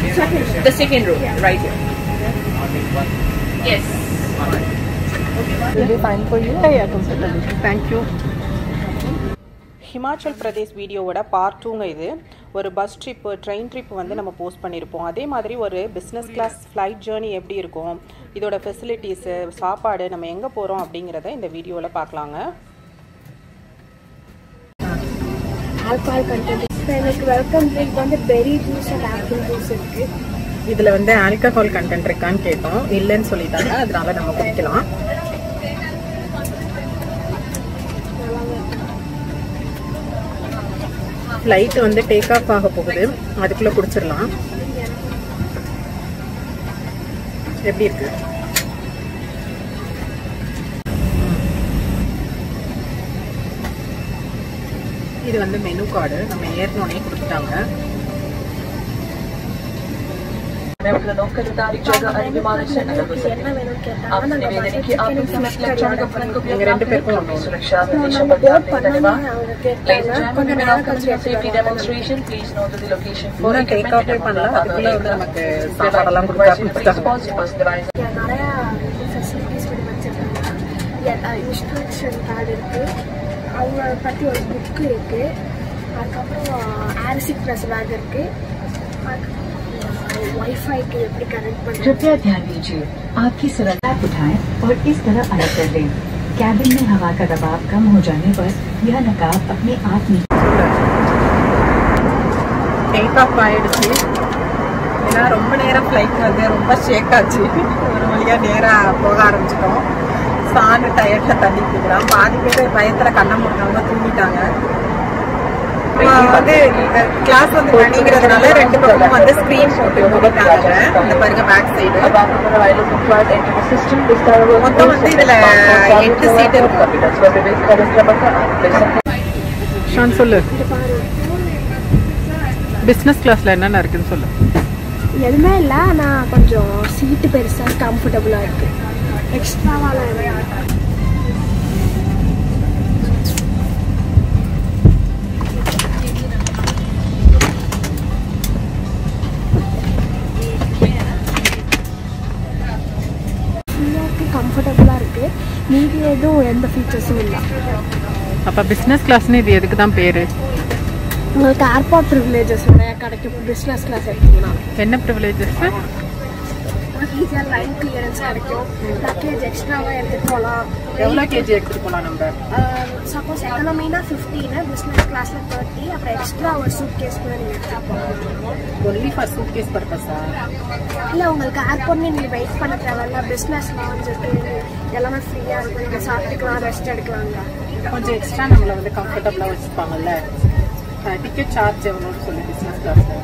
The second row, right here. Yes. Will be fine for you? Yeah, comfortable. Thank you. Himachal Pradesh வீடியோவோட part 2ங்க இது. ஒரு bus trip, train trip வந்து நம்ம post பண்ணியிருப்போம். அதே மாதிரி ஒரு பிஸ்னஸ் கிளாஸ் ஃப்ளைட் ஜேர்னி எப்படி இருக்கும், இதோட ஃபெசிலிட்டிஸு, சாப்பாடு, நம்ம எங்கே போகிறோம் அப்படிங்கிறத இந்த வீடியோவில் பார்க்கலாங்க. ஆல்கஹால் கண்டென்ட் எனக்கு வெல்கம் ட்ரிங்க் வந்து berry juice and apple juice இருக்குது. இதில் வந்து ஆல்கஹால் கண்டென்ட் இருக்கான்னு கேட்டோம், இல்லைன்னு சொல்லிட்டாங்க. அதனால நம்ம குடிக்கலாம். ஃப்ளைட் வந்து டேக் ஆஃப் ஆக போகுது, அதுக்குள்ளே குடிச்சிடலாம். எப்படி இருக்கு? இது வந்து மெனு கார்டு, நம்ம ஏற்கனவே கொடுத்துட்டாங்க. ரெண்டு பேருக்கும் டேக் ஆஃபே பண்ணலாம். அதுக்குள்ள வந்து நமக்கு சாப்பாடெல்லாம் கொடுத்தாங்க. நிறையா ஃபெசிலிட்டிஸ் பண்ணி வச்சுருக்காங்க. இன்ஸ்ட்ரக்ஷன் கார்டு இருக்குது, அவங்கள பற்றி ஒரு புக்கு இருக்குது, அதுக்கப்புறம் ஏர் சிக்னஸ் பேக் இருக்குது, वाईफाई के எப்படி कनेक्ट பண்ணி. कृपया ध्यान दीजिए, आपकी सुरक्षा उठाएं और इस तरह अलग कर लें. कैबिन में हवा का दबाव कम हो जाने पर यह नकाब अपने आप नीचे. டேக் ஆஃப் ஆயிடுச்சு. ஏன்னா ரொம்ப நேரம் ஃப்ளைட் வந்து ரொம்ப ஷேக் ஆச்சு. ஒரு வழியாக நேராக போக ஆரம்பிச்சிட்டோம். சாண்டு டயர்டில் தண்ணி குடிக்கலாம். பாதி பேர் பயத்தில் கண்ணை மூடினவங்க தூங்கிட்டாங்க. வந்து கிளாஸ் வந்து பண்ணிக்கிறதுனால ரெண்டு பக்கம் வந்து ஸ்கிரீன் போட்டு மூடிட்டாங்க. இந்த பாருங்க பேக் சைடு. மொத்தம் வந்து இதுல 8 சீட் இருக்கு. ஷான் சொல்லு, பிசினஸ் கிளாஸ்ல என்னென்ன இருக்குன்னு சொல்லு. எதுவுமே இல்லை, ஆனால் கொஞ்சம் சீட்டு பெருசாக கம்ஃபர்டபுளாக இருக்குது. எக்ஸ்ட்ராவால கம்ஃபர்டபுளாக இருக்குது. மீதி எதுவும் எந்த ஃபீச்சர்ஸும் இல்லை. அப்போ பிஸ்னஸ் கிளாஸ்னு இது எதுக்கு தான் பேர்? உங்களுக்கு ஏர்போர்ட் ப்ரிவிலேஜஸ் நிறையா கிடைக்கும் பிஸ்னஸ் கிளாஸ் எடுத்தீங்கன்னா. என்ன ப்ரிவிலேஜஸ்? ஈஸியாக லைன் கிளியரன்ஸ் கிடைக்கும். லக்கேஜ் எக்ஸ்ட்ராவாக எடுத்துகிட்டு போகலாம். எவ்வளோ கேஜி எடுத்துகிட்டு போகலாம் நம்ம? சப்போஸ் எக்கனாமினா 15, பிஸ்னஸ் கிளாஸில் 30, அப்புறம் எக்ஸ்ட்ரா ஒரு சூட் கேஸ் கூட நீங்கள் எடுத்துகிட்டு போகலாம். ஒன்லி ஃபார் சூட் கேஸ் பர்பஸா? இல்லை, உங்களுக்கு ஏர்போர்ட்லேயே நீங்கள் வெயிட் பண்ண தேவையில்ல. பிஸ்னஸ் லான்ஜுக்கு எல்லாமே ஃப்ரீயாக இருக்கும். நீங்கள் சாப்பிட்டுக்கலாம், ரெஸ்ட் எடுக்கலாங்க. கொஞ்சம் எக்ஸ்ட்ரா நம்மளை வந்து கம்ஃபர்டபுளாக வச்சுப்பாங்கல்ல. டிக்கெட் சார்ஜ் எவ்வளோன்னு சொல்லி பிஸ்னஸ் கிளாஸில்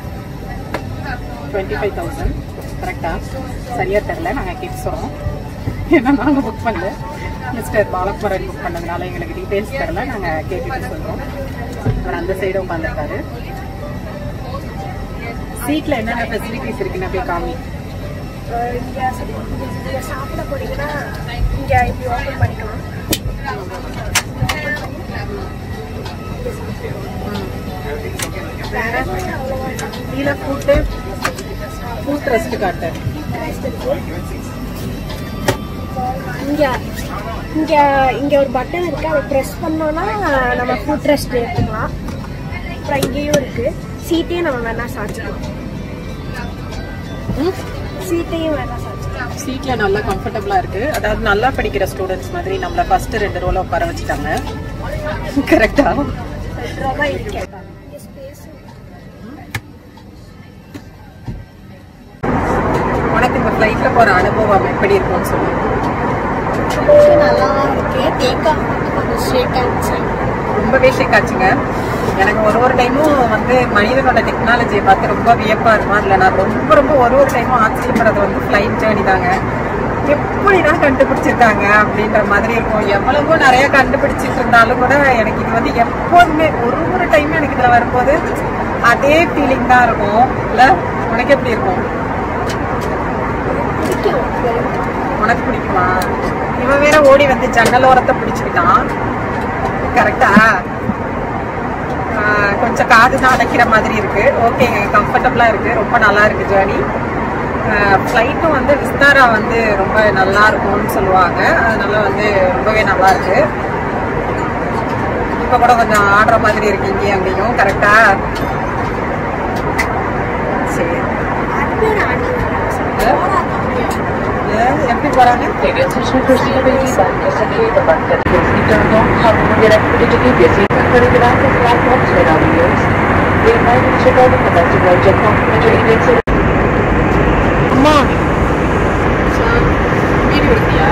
25,000 கரெக்டாக? சரியாக தெரில, நாங்கள் கேட்குறோம். ஏன்னா நாங்கள் புக் பண்ணல, மிஸ்டர் பாலகுமாரன் புக் பண்ணதுனால எங்களுக்கு டீட்டெயில்ஸ் தெரில. நாங்கள் கேட்டுட்டு சொல்கிறோம். அவர் அந்த சைடு உட்காந்துருக்காரு. சீட்டில் என்னென்ன ஃபெசிலிட்டிஸ் இருக்குன்னு அப்படியே காமி. இங்கே சாப்பிட போனீங்கன்னா இங்கே இப்படி ஓப்பன் பண்ணிக்கலாம். கீழே ஃபுட் ரெஸ்ட் காட்டு. இங்கே இங்கே இங்கே ஒரு பட்டன் இருக்குது, அதை ப்ரெஸ் பண்ணோன்னா நம்ம ஃபுட் ரெஸ்ட் எடுத்துக்கலாம். அப்புறம் இங்கேயும் இருக்குது. சீட்டையும் நம்ம வேணா சாய்ச்சிக்கலாம். சீட்டையும் வேணா சாய்ச்சிக்கலாம். சீட்டில் நல்லா கம்ஃபர்டபுளாக இருக்குது. அதாவது நல்லா படிக்கிற ஸ்டூடெண்ட்ஸ் மாதிரி நம்மளை ஃபஸ்ட்டு 2 ரோல உட்கார வச்சுட்டாங்க. கரெக்டாக இருக்கேன். உனக்கு இந்த ஃப்ளைட்டில் போகிற அனுபவம் எப்படி இருக்கும்னு சொல்லு. நல்லா இருக்கு. டேக் ஆஃப் கொஞ்சம் ஷேக் ஆச்சு. ரொம்பவே ஷேக் ஆச்சுங்க. எனக்கு ஒரு டைமும் வந்து மனிதனோட டெக்னாலஜியை பார்த்து ரொம்ப வியப்பாக இருக்கும். அதில் நான் ரொம்ப ஒரு டைமும் ஆச்சரியப்படுறது வந்து ஃப்ளைட் ஜேர்னி தாங்க. எப்படிதான் கண்டுபிடிச்சிருக்காங்க அப்படின்ற மாதிரி இருக்கும். எவ்வளவோ நிறைய கண்டுபிடிச்சிட்டு இருந்தாலும் கூட எனக்கு இது வந்து எப்போதுமே ஒரு டைமும் எனக்கு இதில் வரும்போது அதே ஃபீலிங் தான் இருக்கும். இல்லை, உனக்கு எப்படி இருக்கும்? உனக்கு பிடிக்குமா? இவன் வேற ஓடி வந்து ஜன்னல் ஓரத்தை பிடிச்சிக்கிட்டான். கரெக்டா? கொஞ்சம் காது தான் அடைக்கிற மாதிரி இருக்கு. ஓகேங்க, கம்ஃபர்டபுளா இருக்கு, ரொம்ப நல்லா இருக்கு ஜேர்னி. ஃப்ளைட்டும் வந்து விஸ்தாரா வந்து ரொம்ப நல்லா இருக்கும்னு சொல்லுவாங்க, அதனால வந்து ரொம்பவே நல்லா இருக்கு. இப்போ கூட கொஞ்சம் ஆடுற மாதிரி இருக்கு இங்கேயும் அங்கேயும். கரெக்டா? சரி, எப்படி போறாங்க? அம்மா வீடியோ எடுத்தியா?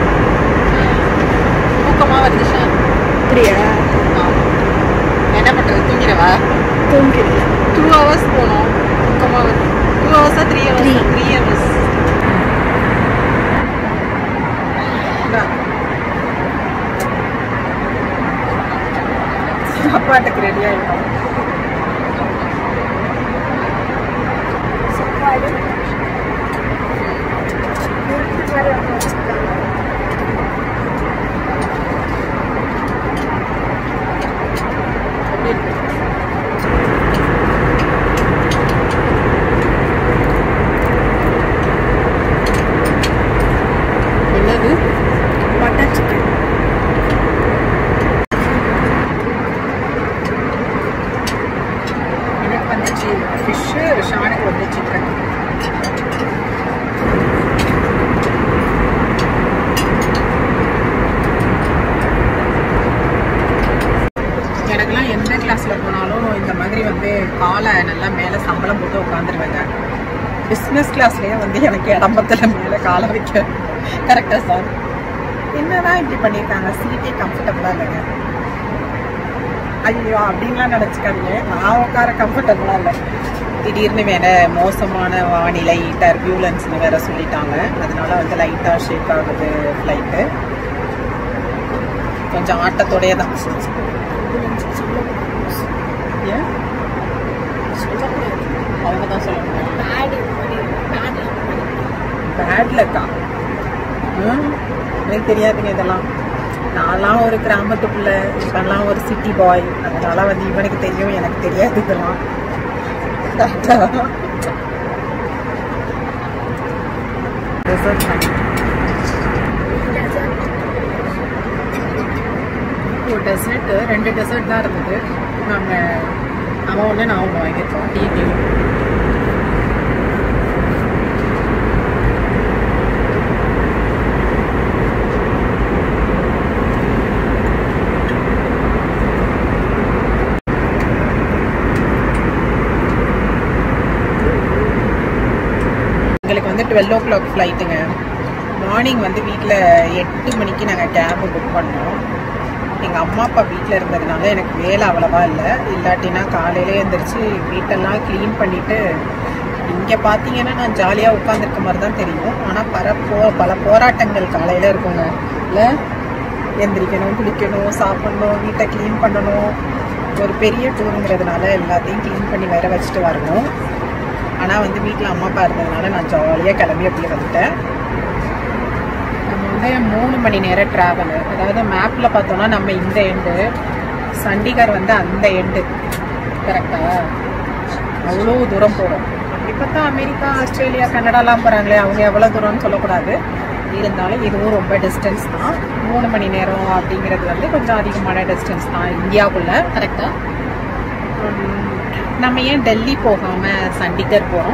தூக்கமா வருது சார். அப்படியா? என்ன பண்றது, தூங்கிடவா? தூங்கிடுங்க. 2 hours போனோம், தூக்கமா வருது. 2 hours 3 hours? 3 hours. சாப்பாட்டுக்கு ரெடி ஆகிடும். சாப்பாடு என்னது? Butter chicken. எனக்கு வந்துச்சு ஃபிஷ்ஷு, ஷானுக்கு வந்து சிக்கன். எனக்குலாம் எந்த கிளாஸில் போனாலும் இந்த மாதிரி வந்து காலை நல்லா மேலே சம்பளம் போட்டு உட்காந்துருவேங்க. பிஸ்னஸ் கிளாஸ்லேயே வந்து எனக்கு இடம்பத்தில் மேலே காலை வைக்க. கரெக்டாக சார்? என்னதான் இப்படி பண்ணியிருக்காங்க, சீட்டே கம்ஃபர்டபுளாக இல்லைங்க. ஐயோ அப்படின்லாம் நினச்சிக்காதீங்க, நான் உட்கார கம்ஃபர்டபுளாக இல்லை. திடீர்னு வேற மோசமான வானிலை, டர்பியூலன்ஸ்னு வேற சொல்லிட்டாங்க, அதனால வந்து லைட்டாக ஷேக் ஆகுது ஃப்ளைட்டு. கொஞ்சம் ஆட்டத்தோடையே தான். ஏன் அவங்க தான் சொல்லணும்? பேட்லக்கா? எனக்கு தெரியாதுங்க இதெல்லாம். நான்லாம் ஒரு கிராமத்துக்குள்ள, இவன்லாம் ஒரு சிட்டி பாய், அதனால வந்து இவனுக்கு தெரியும், எனக்கு தெரியாது இதெல்லாம். ஒரு டெசர்ட், 2 டெசர்ட் தான் இருந்தது. அவன் ஒன்று நான் ஒன்று வாங்கியிருக்கோம். டீ. எங்களுக்கு வந்து 12 o'clock ஃப்ளைட்டுங்க. மார்னிங் வந்து வீட்டில் 8 மணிக்கு நாங்கள் கேபு புக் பண்ணோம். எங்கள் அம்மா அப்பா வீட்டில் இருந்ததுனால எனக்கு வேலை அவ்வளவா இல்லை. இல்லாட்டினா காலையிலே எழுந்திரிச்சு வீட்டெல்லாம் க்ளீன் பண்ணிவிட்டு, இங்கே பார்த்தீங்கன்னா நான் ஜாலியாக உட்காந்துருக்க மாதிரி தான் தெரியும், ஆனால் பல போராட்டங்கள் காலையில் இருக்குங்க. இல்லை, எந்திரிக்கணும், குளிக்கணும், சாப்பிடணும், வீட்டை க்ளீன் பண்ணணும். ஒரு பெரிய டூருங்கிறதுனால எல்லாத்தையும் க்ளீன் பண்ணி வேற வச்சுட்டு வரணும். ஆனால் வந்து வீட்டில் அம்மா அப்பா இருந்ததுனால நான் ஜாலியாக கிளம்பி அப்படியே வந்துட்டேன். நம்ம வந்து 3 மணி நேரம் ட்ராவலு. அதாவது மேப்பில் பார்த்தோன்னா நம்ம இந்த எண்டு, சண்டிகர் வந்து அந்த எண்டு. கரெக்டாக அவ்வளோ தூரம் போகிறோம். இப்போ தான் அமெரிக்கா, ஆஸ்திரேலியா, கனடாலாம் போகிறாங்களே, அவங்க எவ்வளோ தூரம்னு சொல்லக்கூடாது, இருந்தாலும் இதுவும் ரொம்ப டிஸ்டன்ஸ் தான். 3 மணி நேரம் அப்படிங்கிறது வந்து கொஞ்சம் அதிகமான டிஸ்டன்ஸ் தான் இந்தியாவுக்குள்ள. கரெக்டாக நம்ம ஏன் டெல்லி போகாமல் சண்டிகர் போகிறோம்?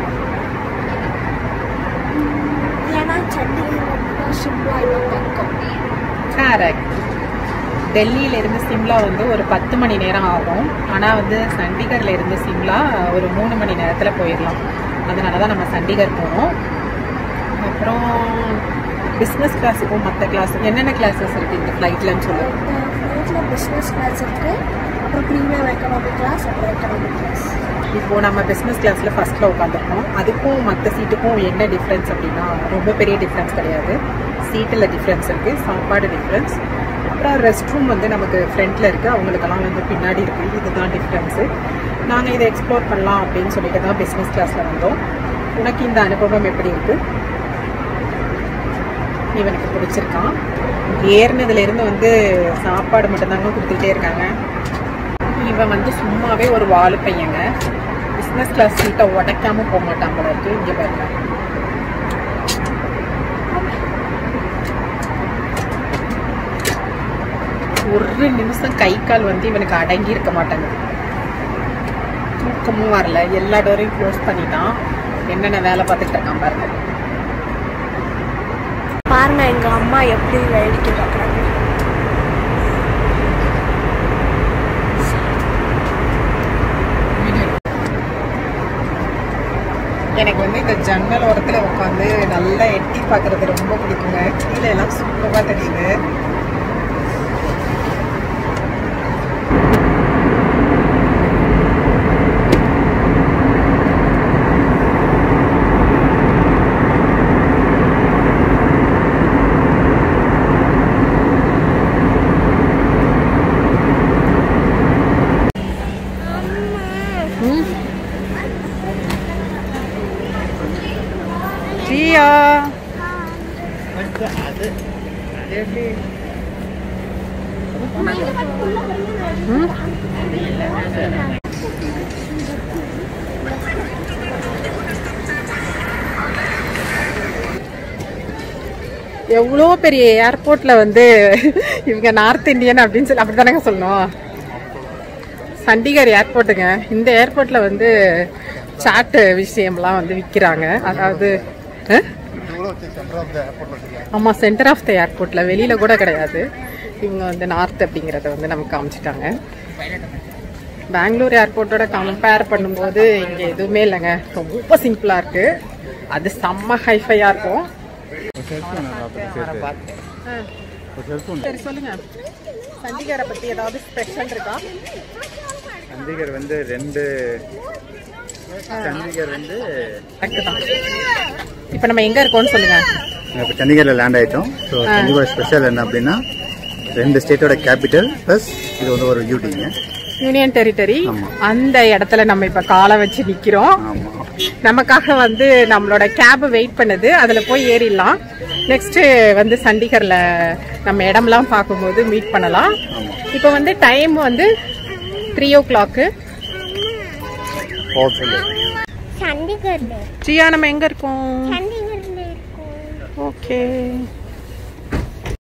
ஏன்னா சண்டிகர் சிம்லா பக்கம். கரெக்ட். டெல்லியிலேருந்து சிம்லா வந்து ஒரு 10 மணி நேரம் ஆகும். ஆனால் வந்து சண்டிகர்லேருந்து சிம்லா ஒரு 3 மணி நேரத்தில் போயிடலாம். அதனால தான் நம்ம சண்டிகர் போகிறோம். அப்புறம் பிஸ்னஸ் கிளாஸுக்கும் மற்ற கிளாஸுக்கும் என்னென்ன கிளாஸஸ் இருக்குது இந்த ஃப்ளைட்லன்னு சொல்லுவோம். ஃப்ளைட்டில் பிஸ்னஸ் கிளாஸ் இருக்குது, அப்புறம் ப்ரீமியம் எக்கனாமிக் கிளாஸ், அப்புறம் எக்கனாமிக் கிளாஸ். இப்போது நம்ம பிஸ்னஸ் கிளாஸில் ஃபஸ்ட்டில் உட்காந்துருக்கோம். அதுக்கும் மற்ற சீட்டுக்கும் என்ன டிஃப்ரென்ஸ் அப்படின்னா ரொம்ப பெரிய டிஃப்ரென்ஸ் கிடையாது. சீட்டில் டிஃப்ரென்ஸ் இருக்குது, சாப்பாடு டிஃப்ரென்ஸ், அப்புறம் ரெஸ்ட் ரூம் வந்து நமக்கு ஃப்ரண்ட்டில் இருக்குது, அவங்களுக்கெல்லாம் வந்து பின்னாடி இருக்குது. இதுதான் டிஃப்ரென்ஸு. நாங்கள் இதை எக்ஸ்ப்ளோர் பண்ணலாம் அப்படின்னு சொல்லிட்டு தான் பிஸ்னஸ் கிளாஸில் வந்தோம். உனக்கு இந்த அனுபவம் எப்படி இருக்குது? இவனுக்கு பிடிச்சிருக்கான். ஏறினதுலேருந்து வந்து சாப்பாடு மட்டும்தாங்க கொடுத்துக்கிட்டே இருக்காங்க. இவன் வந்து சும்மாவே ஒரு வாலு பையங்க. பிசினஸ் கிளாஸ் சீட்டை உடைக்காம போக மாட்டான் போல இருக்கு. இங்க பாருங்க. ஒரு நிமிஷம் கை கால் வந்து இவனுக்கு அடங்கி இருக்க மாட்டேங்குது. தூக்கமும் வரல. எல்லா டோரையும் க்ளோஸ் பண்ணிட்டான். என்னென்ன வேலை பார்த்துட்டு இருக்கான் பாருங்க. பாருங்க எங்க அம்மா எப்படி வேடிக்கை பார்க்குறாங்க. எனக்கு வந்து இந்த ஜன்னல் ஓரத்துல உட்காந்து நல்லா எட்டி பார்க்கறது ரொம்ப பிடிக்குங்க. கீழே எல்லாம் சூப்பரா தெரியுது. எவ்வளோ பெரிய ஏர்போர்ட்ல வந்து இவங்க நார்த் இந்தியன் அப்படின்னு சொல்லி அப்படித்தானங்க சொல்லணும். சண்டிகர் ஏர்போர்ட்டுங்க. இந்த ஏர்போர்ட்ல வந்து சாட் விஷயம்லாம் வந்து விற்கிறாங்க. அதாவது ஆமா, சென்டர் ஆஃப் த ஏர்போர்ட்ல, வெளியில கூட கிடையாது. இவங்க வந்து நார்த் அப்படிங்கறத வந்து நமக்கு காமிச்சிட்டாங்க. பெங்களூர் ஏர்போர்ட்டோட கம்பேர் பண்ணும்போது இங்க எதுவுமே இல்லைங்க. ரொம்ப சிம்பிளா இருக்கு. அது செம்ம ஹைஃபையா இருக்கும். சரி சொல்லுங்க, சண்டிகரை பத்தி ஏதாவது ஸ்பெஷல் இருக்கா? சண்டிகர் வந்து சண்டிகர் வந்து இப்ப நம்ம எங்க இருக்கோம்னு சொல்லுங்க. இப்போ சண்டிகர்ல லேண்ட் ஆயிட்டோம். ஸோ சண்டிகர் ஸ்பெஷல் என்ன அப்படின்னா 2 ஸ்டேட்டோட கேபிட்டல் பிளஸ் இது வந்து ஒரு யூடிங்க, யூனியன் டெரிட்டரி. அந்த இடத்துல நம்ம இப்ப காலை வச்சு நிக்கிறோம். நமக்காக வந்து நம்மளோட கேப் வெயிட் பண்ணுது. அதுல போய் ஏறிடலாம். நெக்ஸ்ட் வந்து சண்டிகர்ல நம்ம இடம்லாம் பார்க்கும்போது மீட் பண்ணலாம். இப்ப வந்து டைம் வந்து 3 o'clock. சண்டிகர்ல ஜியா நம்ம எங்க இருக்கோம்? சண்டிகர்ல இருக்கோம். ஓகே.